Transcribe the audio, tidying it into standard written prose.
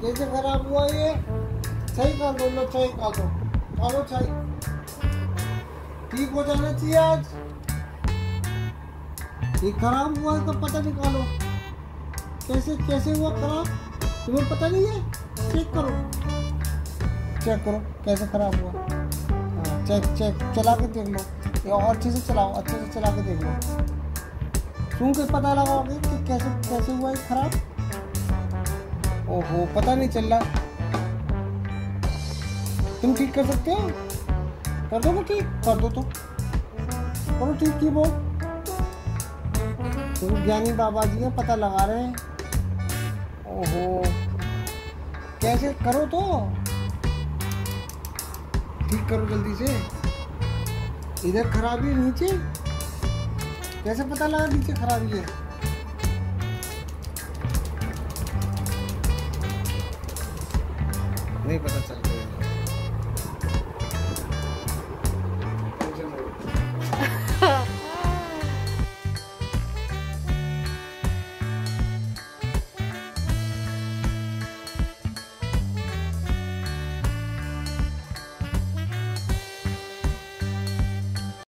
कैसे खराब हुआ ये? सही कर दो, लो सही कर दो, चलो सही, ठीक हो जाना चाहिए आज। ये खराब हुआ है तो पता निकालो, कैसे कैसे हुआ खराब, तुम्हें पता नहीं है? चेक करो, चेक करो कैसे खराब हुआ। हाँ चेक चेक चला के देख लो, ये और अच्छे से चलाओ, अच्छे से चला के देख लो, सुन के पता लगाओगे कि कैसे कैसे हुआ ये खराब। ओहो पता नहीं चल रहा, तुम ठीक कर सकते हो? कर दो ठीक, कर दो तो करो ठीक की बोल, तुम ज्ञानी बाबा जी हैं, पता लगा रहे हैं। ओहो कैसे करो तो ठीक करो जल्दी से, इधर खराबी है नीचे, कैसे पता लगा नीचे खराबी है? नहीं पता चल रहा।